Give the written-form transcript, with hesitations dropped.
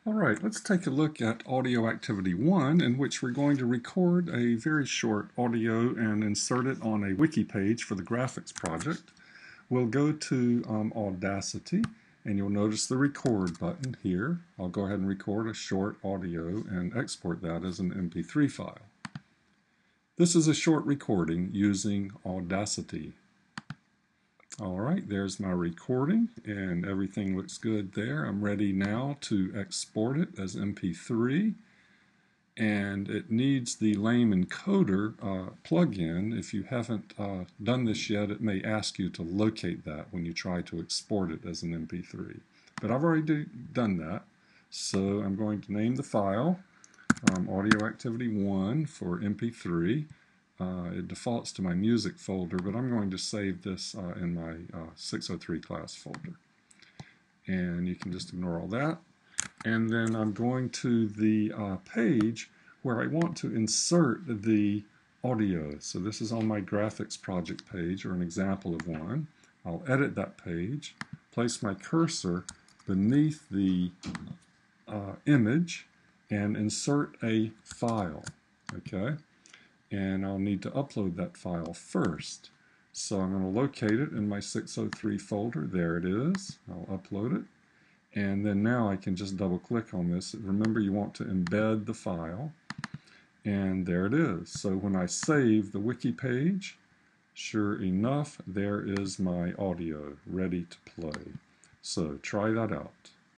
Alright, let's take a look at audio activity 1, in which we're going to record a very short audio and insert it on a wiki page for the graphics project. We'll go to Audacity, and you'll notice the record button here. I'll go ahead and record a short audio and export that as an MP3 file. This is a short recording using Audacity. Alright, there's my recording and everything looks good there. I'm ready now to export it as MP3, and it needs the Lame Encoder plugin. If you haven't done this yet, it may ask you to locate that when you try to export it as an MP3. But I've already done that, so I'm going to name the file Audio Activity 1 for MP3. It defaults to my music folder, but I'm going to save this in my 603 class folder. And you can just ignore all that. And then I'm going to the page where I want to insert the audio. So this is on my graphics project page, or an example of one. I'll edit that page, place my cursor beneath the image, and insert a file. Okay? And I'll need to upload that file first. So I'm going to locate it in my 603 folder. There it is. I'll upload it. And then now I can just double click on this. Remember, you want to embed the file. And there it is. So when I save the wiki page, sure enough, there is my audio ready to play. So try that out.